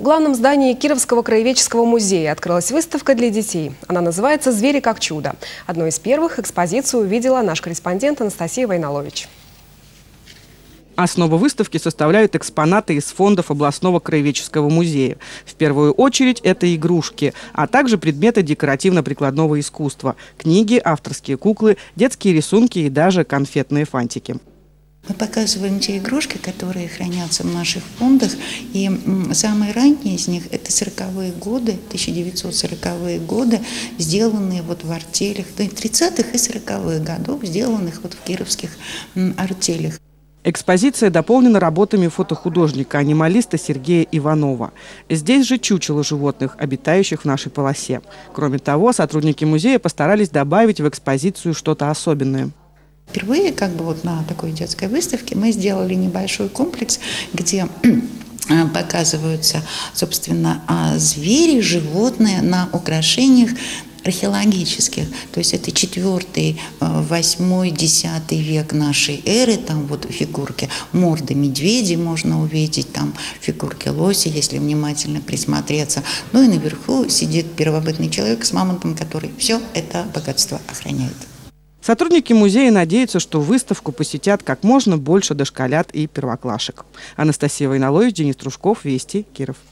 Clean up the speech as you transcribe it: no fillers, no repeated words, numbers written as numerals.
В главном здании Кировского краеведческого музея открылась выставка для детей. Она называется «Звери как чудо». Одной из первых экспозицию увидела наш корреспондент Анастасия Войнолович. Основу выставки составляют экспонаты из фондов областного краеведческого музея. В первую очередь это игрушки, а также предметы декоративно-прикладного искусства – книги, авторские куклы, детские рисунки и даже конфетные фантики. Мы показываем те игрушки, которые хранятся в наших фондах, и самые ранние из них – это 40-е годы, 1940-е годы, сделанные вот в артелях, 30-х и 40-х годов, сделанных вот в кировских артелях. Экспозиция дополнена работами фотохудожника-анималиста Сергея Иванова. Здесь же чучело животных, обитающих в нашей полосе. Кроме того, сотрудники музея постарались добавить в экспозицию что-то особенное. Впервые вот на такой детской выставке мы сделали небольшой комплекс, где показываются, собственно, звери, животные на украшениях археологических. То есть это 4-й, 8-й, 10 век нашей эры. Там вот фигурки морды медведей можно увидеть, там фигурки лоси, если внимательно присмотреться. Ну и наверху сидит первобытный человек с мамонтом, который все это богатство охраняет. Сотрудники музея надеются, что выставку посетят как можно больше дошколят и первоклашек. Анастасия Войнолович, Денис Трушков, Вести, Киров.